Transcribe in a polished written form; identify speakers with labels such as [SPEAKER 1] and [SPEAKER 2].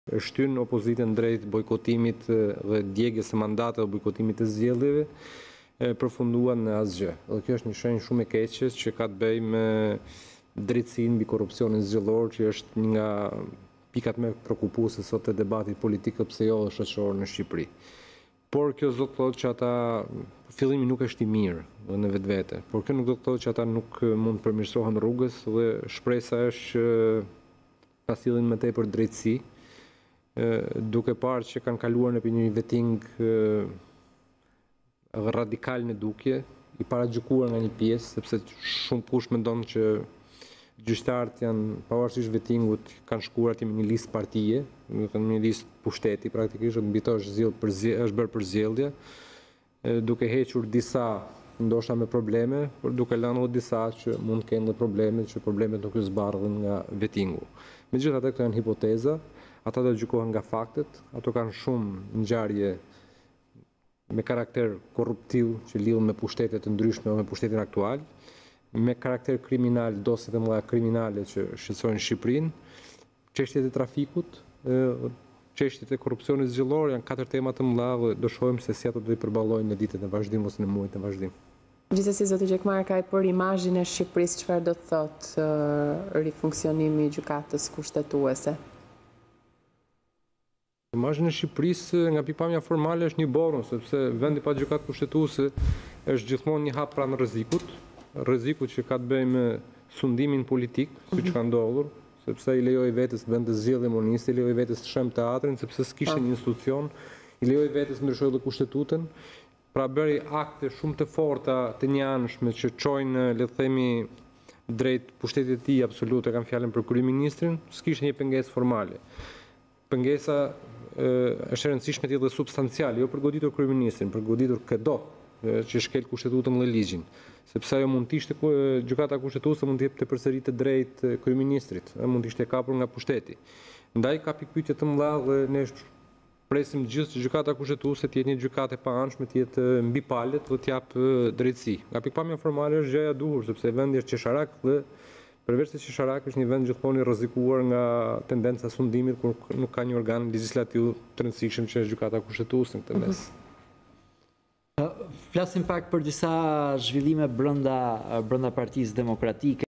[SPEAKER 1] shtyn opozitën drejt bojkotimit dhe djegjes së mandateve, bojkotimit të zgjedhjeve, përfunduan në asgjë. Dhe kjo është një shenjë shumë e keqe që ka të bëjë me drejtësinë mbi korrupsionin zgjedhor, që është një nga pikat më shqetësuese sot të debatit politik, pse jo shoqëror në Shqipëri. Por kjo do të thotë që ata fillimi nuk është i mirë në vetvete, por kjo nuk do të thotë që ata nuk mund të përmirësohen rrugës dhe shpresa është që ta sillin më tepër drejtësi, duke parë që kanë kaluar në një vetting radikal në dukje, i paragjykuar nga një pjesë, sepse shumë kush mendon që gjyqtarët janë, pavarësisht vettingut, kanë shkuar aty me një listë partije, me një listë pushteti praktikisht, mbi to është bërë përzgjedhje, duke hequr disa ndoshta me probleme, por duke lënë edhe disa që mund të kenë probleme, që problemet nuk u zbardhen nga vettingu. Megjithatë, këto janë hipoteza, ata do gjykohen nga faktet, ato kanë shumë ngjarje me karakter korruptiv që lidhen me pushtete të ndryshme o me pushtetin aktual, me karakter kriminal, dosjet e mëdha kriminale që shqetësojnë Shqipërinë, çështjet e trafikut, çështjet e korrupsionit zgjedhor, janë 4 tema të mëdha dhe do shohim se si ato do i përballojnë në ditët e vazhdim ose në muajt e vazhdim.
[SPEAKER 2] Gjithsesi, zoti Gjekmarkaj, për imazhin e Shqipërisë, çfarë do të thotë rifunksionimi i gjykatës kushtetuese?
[SPEAKER 1] Imazhi e Shqipërisë nga pikpamja formale është një bonus, sepse vendi pa gjykatë kushtetuese është gjithmonë një hap pranë rrezikut që ka të bëjë me sundimin politik, siç ka ndodhur, sepse i lejoi vetes vend të zgjedhë moniste, i lejoi vetes të shëm teatrin, sepse s'kishte një institucion, i lejoi vetes ndryshoi edhe kushtetutën, pra bëri akte shumë të forta, të njanshme që çojnë, le të themi, drejt pushtetit të tij absolute, kam fjalën për kryeministrin, s'kishte një pengesë formale. Pengesa është e rëndësishme të jetë substanciale, jo për goditur kryeministrin, për goditur këdo që shkel kushtetutën dhe ligjin, sepse ajo mund të ishte gjykata kushtetuese mund të jepte përsëritje drejt kryeministrit, mund të ishte kapur nga pushteti. Ndaj ka pikpyetje të mëdha dhe ne presim gjithë që gjykata kushtetuese të jetë një gjykatë e paanshme, të jetë mbi palët dhe të japë drejtësi. Nga pikpamja formale është gjëja e duhur, sepse vendi është qesharak dhe përveç se qesharak është një vend gjithmonë i rrezikuar nga tendenca sundimit kur nuk ka një organ legjislativ të rëndësishëm që është gjykata kushtetuese në këtë mes.
[SPEAKER 3] Flasim pak për disa zhvillime brenda Partisë Demokratike.